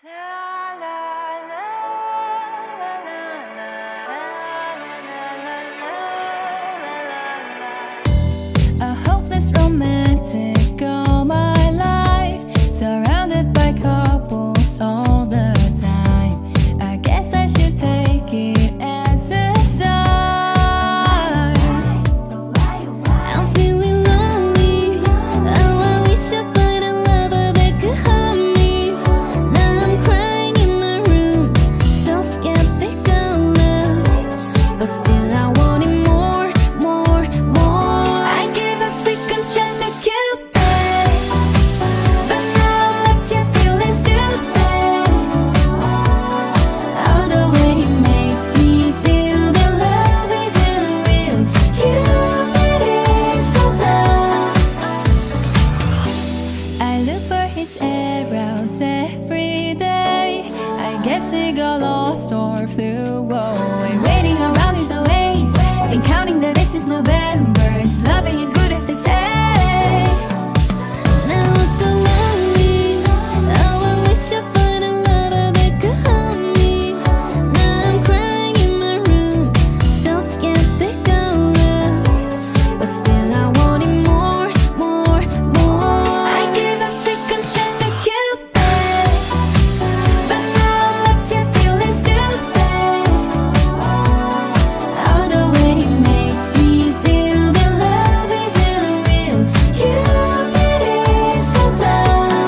A hopeless romantic all my life, surrounded by couples all the time. I guess I should take it as a sign. I'm feeling lonely. Oh, I wish I find a lover that could help me. Now I'm crying in my room, so skeptical of, but still I want it more, more, more. I give a second chance to Cupid, but now I'm left here feeling stupid. All the way he makes me feel that love isn't real. Cupid is so dumb. I look for his arrows every day. I guess he got lost or flew away. Waiting around his ways and counting the days since November. Loving is good as they say. Now I'm so lonely. Oh, I wish I find a lover that could help me. Now I'm crying in my room, so skeptical of, but still I want it more, more, more. I give a second chance to Cupid, but now I'm left here feeling stupid. All the way he makes me feel that love isn't real. Cupid is so dumb.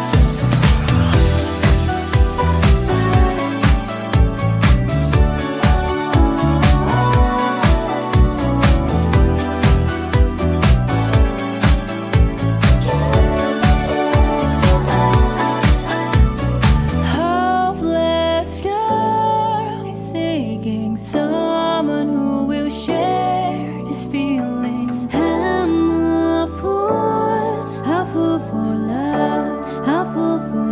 Hopeless girl is seeking someone who will share this feeling. I'm a fool for love, a fool for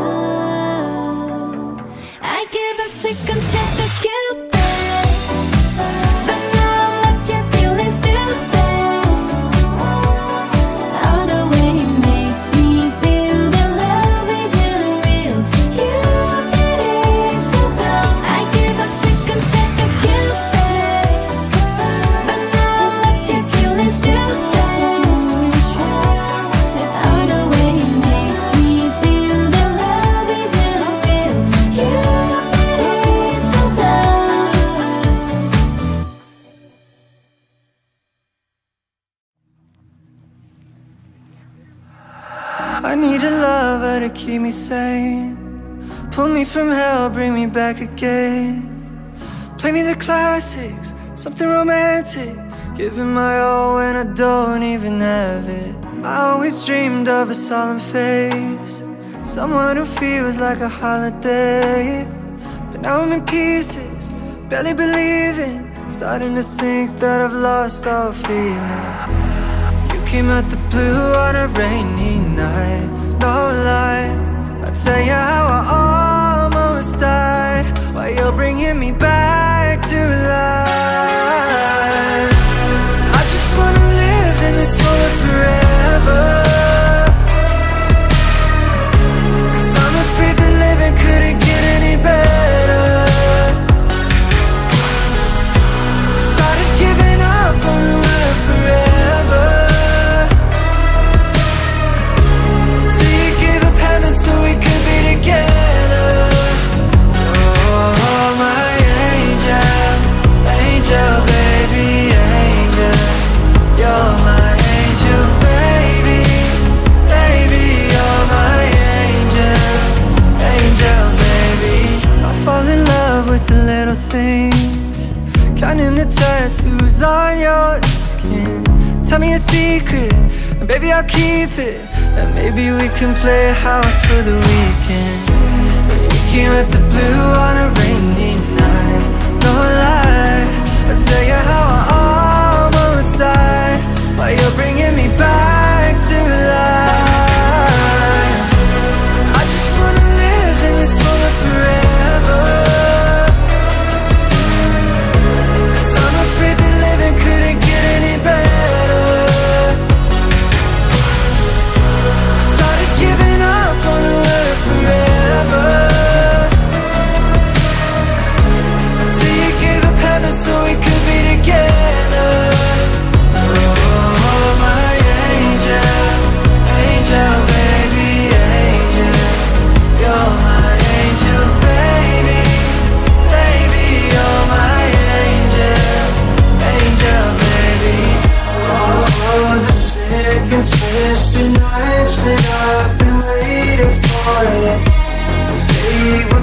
love. I give a second chance to Cupid, but now I'm left here feeling stupid. All the way he makes me feel that love isn't real. Cupid is so dumb. I give a second chance to Cupid, but now I'm left here feeling stupid. All the way he makes me feel that love isn't real. Cupid is so dumb. I need a lover to keep me sane. Pull me from hell, bring me back again. Play me the classics, something romantic. Give it my all when I don't even have it. I always dreamed of a solemn face, someone who feels like a holiday. But now I'm in pieces, barely believing, starting to think that I've lost all feeling. You came out the blue on a rainy night, no lie. I'll tell you how I almost died, while you're bringing me back to life. I just wanna live in this moment forever, 'cause I'm afraid that living couldn't get any better. Started giving up on the word forever, till you gave up heaven so we could be together. Oh, my angel, angel, baby, angel. You're my angel, baby, baby. You're my angel, angel, baby. I fall in love with the little things, counting the tattoos on your skin. Tell me a secret, and baby I'll keep it, and maybe we can play house for the weekend. We came at the blue on a rainy night, no lie. I'll tell you how I almost died, while you're bringing me back to life. I just wanna live in this moment forever, 'cause I'm afraid that living couldn't get any better. Started giving up on the world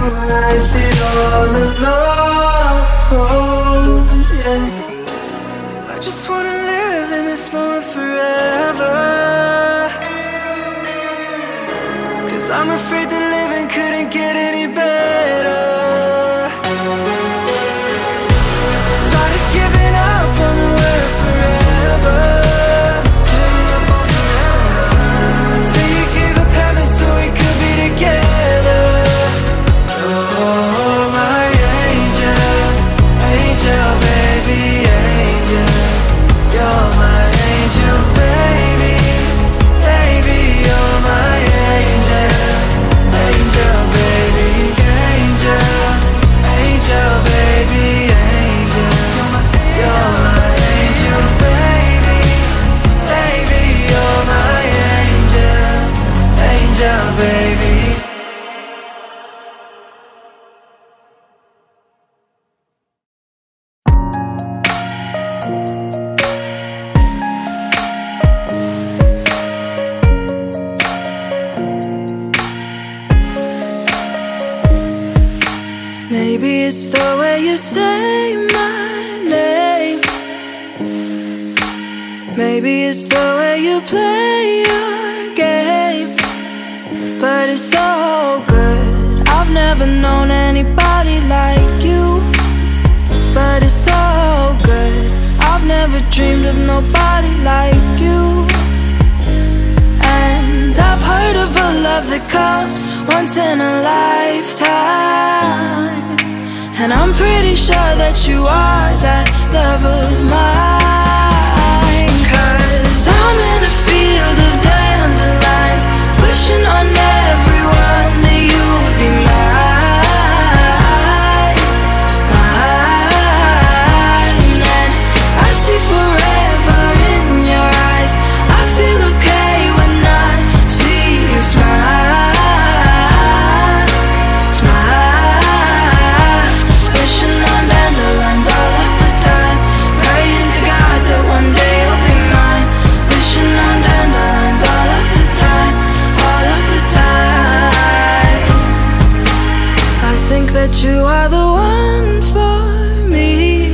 realized it all alone, yeah. I just wanna live in this moment forever, 'cause I'm afraid that living couldn't get any better. Started giving up on the word forever. So you gave up heaven so we could be together. Oh, my angel, angel, baby, angel. You're my angel, baby, baby, you're my angel. Angel, baby, angel, angel, baby, angel. You're my angel, baby, baby, you're my angel. Angel, baby. Maybe it's the way you say my name. Maybe it's the way you play your game. But it's so good. I've never known anybody like you. But it's so good. I've never dreamed of nobody like you. And I've heard of a love that comes once in a lifetime. And I'm pretty sure that you are that love of mine. 'Cause I'm in a field of dandelions, wishing on everyone that you would be mine, mine. And I see forever in your eyes. I feel okay when I see you smile, smile. Wishing on dandelions all of the time, praying to God that one day you'll be mine. Wishing on dandelions all of the time, all of the time. I think that you are the one for me,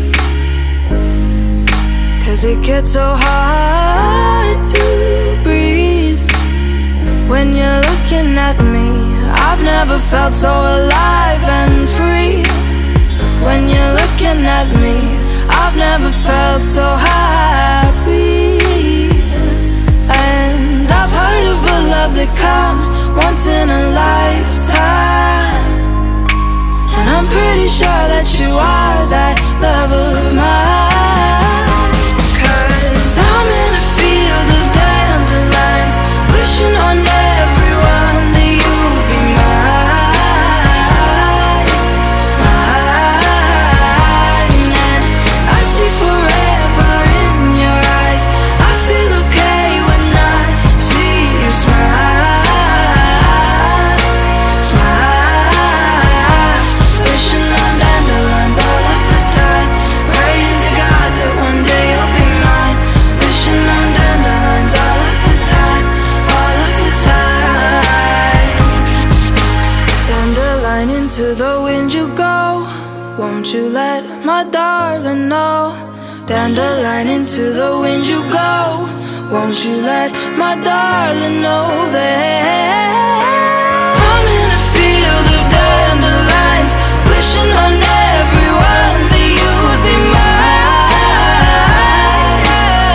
'cause it gets so hard to breathe when you're looking at me. I've never felt so alive and free. When you're looking at me, I've never felt so happy. And I've heard of a love that comes once in a lifetime. And I'm pretty sure that you are that love of mine. 'Cause I'm in a field of dandelions, wishing on everyone that you would be mine, mine. And I see forever in your eyes. I feel okay when I see you smile, smile. Wishing on dandelions all of the time, praying to God that one day you'll be mine. Wishing on dandelions all of the time, all of the time. Dandelion, into the wind you go. Won't you let my darling know? Dandelion, into the wind you go. Won't you let my darling know that I'm in a field of dandelions, wishing on everyone that you would be mine.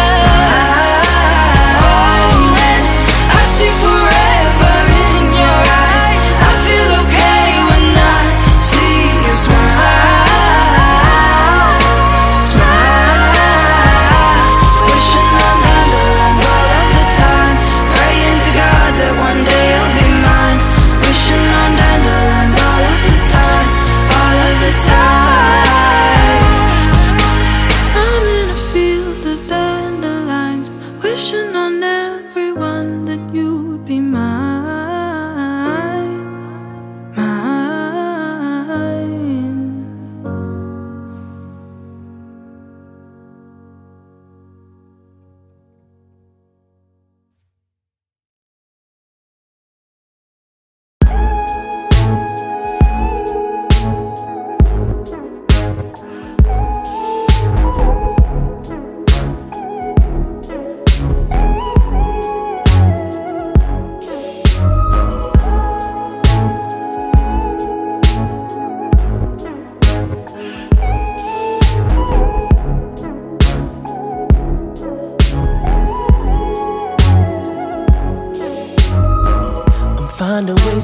Oh, and I see forever in your eyes. I feel okay when I see you smile, smile. Wishing on dandelions all of the time, praying to God that one day you'll be mine.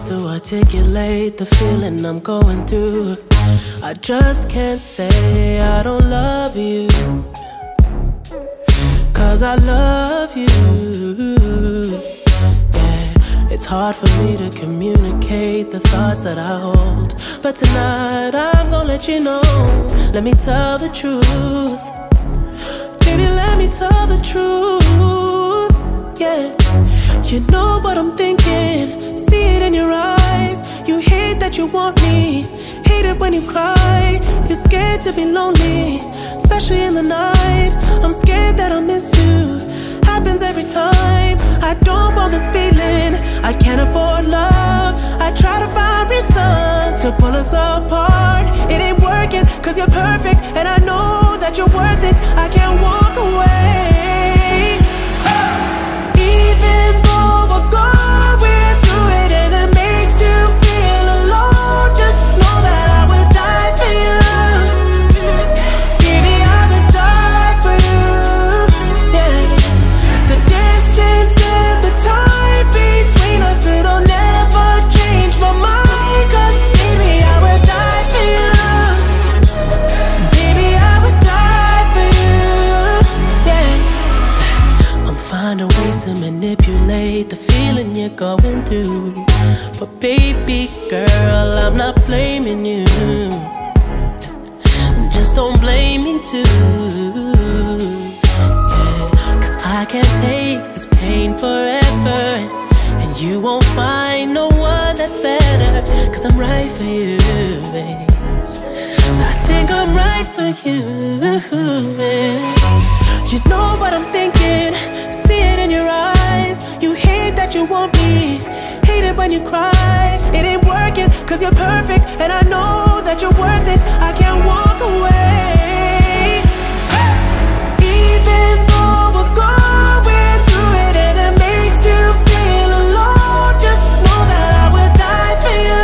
to articulate the feeling I'm going through. I just can't say I don't love you, 'cause I love you. Yeah, it's hard for me to communicate the thoughts that I hold, but tonight I'm gonna let you know. Let me tell the truth. Baby, let me tell the truth. Yeah, you know what I'm thinking. See it in your eyes. You hate that you want me. Hate it when you cry. You're scared to be lonely, especially in the night. I'm scared that I'll miss you. Happens every time. I don't want this feeling. I can't afford love. I try to find reason to pull us apart. It ain't working, 'cause you're perfect, and I know that you're worth it. I can't walk away. Even though we're going through it and it makes you feel alone, just know that I would die for you. Baby, I would die for you. Yeah. The distance and the time between us, it'll never change my mind. 'Cause baby, I would die for you. Baby, I would die for you. Yeah. I'm finding ways to manipulate the feeling you're going through, but baby girl, I'm not blaming you. Just don't blame me too. Yeah, 'cause I can't take this pain forever, and you won't find no one that's better. 'Cause I'm right for you, babe. I think I'm right for you, babe. You know what I'm thinking. See it in your eyes. You hate that you want me. Hate it when you cry. It ain't working, 'cause you're perfect, and I know that you're worth it. I can't walk away. Even though we're going through it and it makes you feel alone, just know that I would die for you.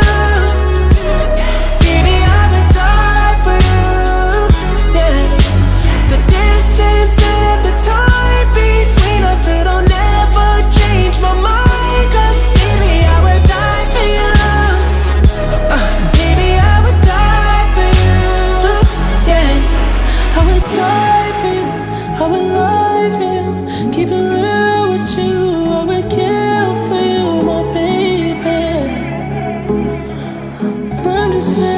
Baby, I would die for you. Yeah. The distance and the time between us, it'll never change my mind. 'Cause baby, I would die for you. Baby, I would die for you. Yeah, I would die for you. I would lie for you. Keep it real with you. I would kill for you, my baby. I'm just saying.